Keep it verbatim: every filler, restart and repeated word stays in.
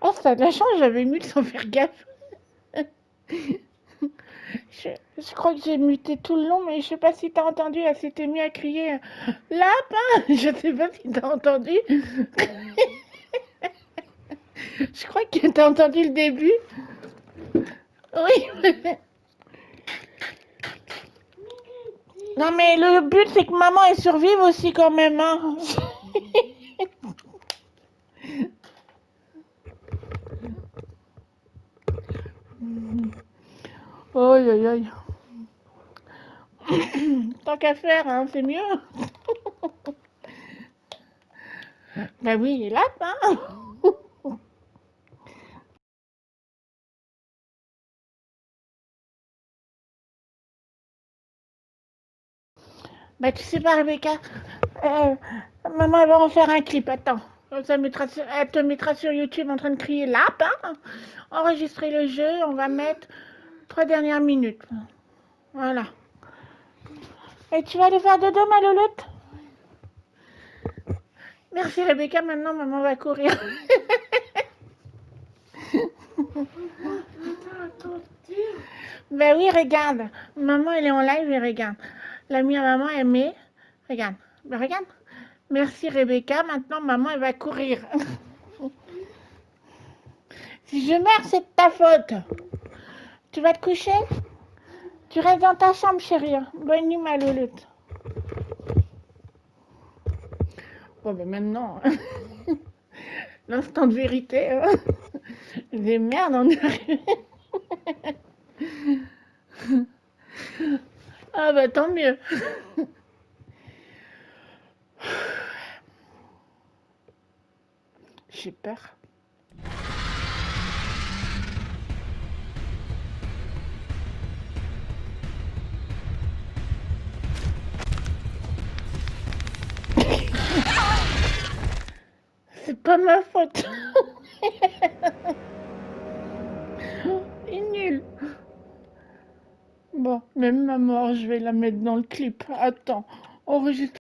Oh, ça a de la chance, j'avais mute sans faire gaffe. Je, je crois que j'ai muté tout le long, mais je sais pas si t'as entendu, elle s'était mise à crier euh, lapin. Je sais pas si t'as entendu. Je crois que t'as entendu le début. Oui. Non, mais le but, c'est que maman, elle survive aussi quand même. Hein. Aïe, aïe, aïe. Tant qu'à faire, hein, c'est mieux. Bah oui, les lapins. Bah tu sais pas, Rebecca, euh, maman elle va en faire un clip, attends. Ça mettra sur- elle te mettra sur YouTube en train de crier lapin. Enregistrer le jeu, on va mettre trois dernières minutes. Voilà. Et tu vas aller faire dodo, ma louloute? Merci Rebecca, maintenant maman va courir. Ben oui, regarde. Maman elle est en live et regarde. La mienne maman elle met. Regarde. Ben regarde. Merci Rebecca, maintenant maman elle va courir. Si je meurs, c'est de ta faute. Tu vas te coucher? Tu restes dans ta chambre, chérie. Bonne nuit, ma louloute. Bon, ben maintenant, l'instant de vérité. Hein. Des merdes, on est arrivé. Ah, bah tant mieux. J'ai peur. C'est pas ma faute. Il est nul. Bon, même ma mort, je vais la mettre dans le clip. Attends, enregistre.